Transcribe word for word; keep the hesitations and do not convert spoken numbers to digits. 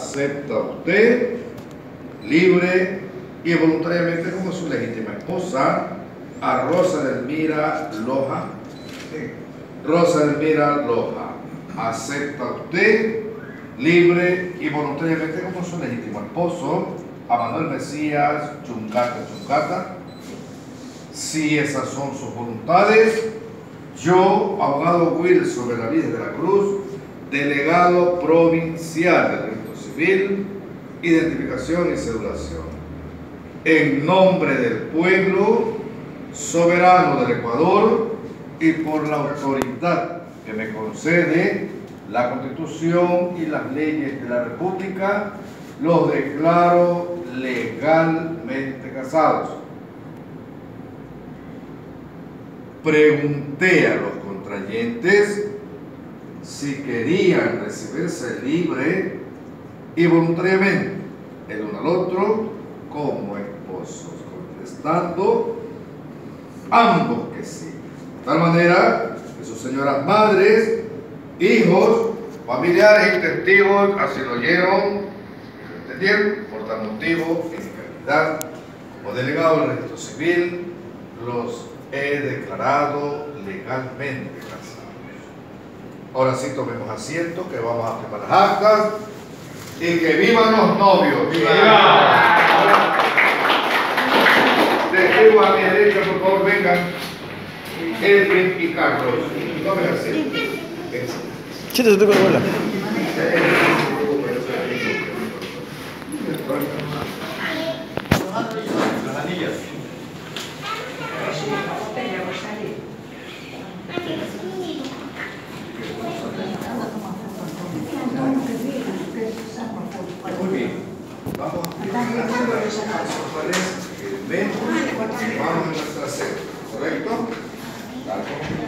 ¿Acepta usted, libre y voluntariamente como su legítima esposa, a Rosa Delmira Loja? Rosa Delmira Loja, ¿acepta usted, libre y voluntariamente como su legítimo esposo, a Manuel Mesías Chungata Chungata? Si esas son sus voluntades, yo, abogado Wilson Benavides de la Cruz, delegado provincial del registro civil, identificación y cedulación, en nombre del pueblo soberano del Ecuador y por la autoridad que me concede la Constitución y las leyes de la República, los declaro legalmente casados. Pregunté a los contrayentes si querían recibirse libre y voluntariamente el uno al otro como esposos, contestando ambos que sí. De tal manera que sus señoras madres, hijos, familiares y testigos así lo oyeron, entendieron. Por tal motivo, en calidad como delegado del registro civil, los he declarado legalmente casados. Ahora sí, tomemos asiento, que vamos a firmar las actas y que vivan los novios. ¡Viva! Testigo a mi derecha, por favor, vengan. Edwin y Carlos. Tomen asiento. Chito, se toca la bola. Las anillas. Muy bien. Vamos a ver. Vamos a nuestra sede, ¿correcto?